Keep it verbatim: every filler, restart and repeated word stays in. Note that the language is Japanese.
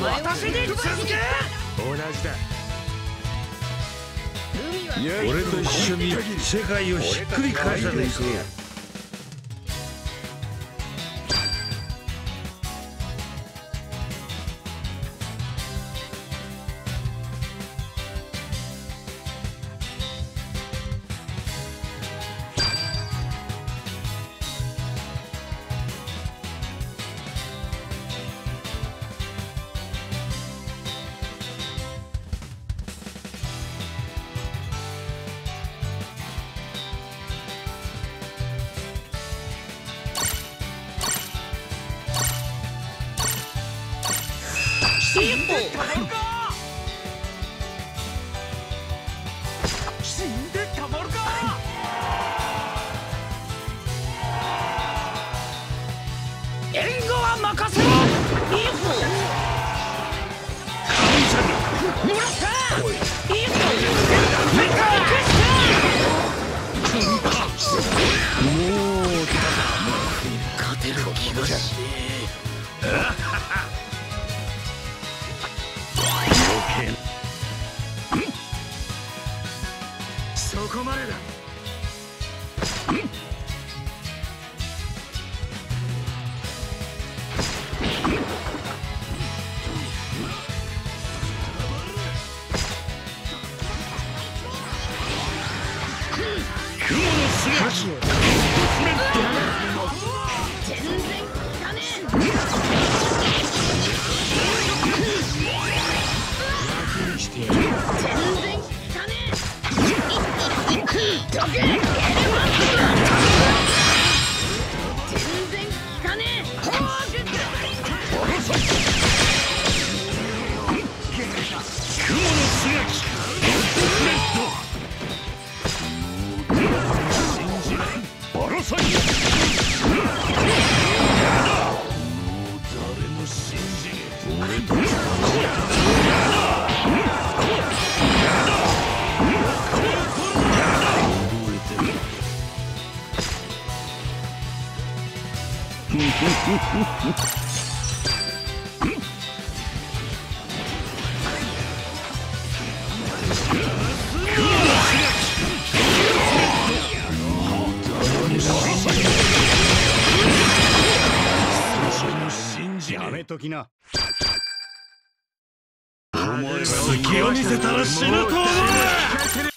私に続け。同じだ。俺と一緒に世界をひっくり返さねえぞ。死んでたまるか。死んでたまるか。援護は任せろ。いいぞ。神様もらった。いいぞ。もう勝てる気がしねえ。そこまでだ。雲の巣が全然効かねえ。全然効かねえ。どけ。全然効かねえ。雲の巣が効く。信じない。バラサイ。もう誰も信じねえ。俺とやめときな。隙を見せたら死ぬと思う。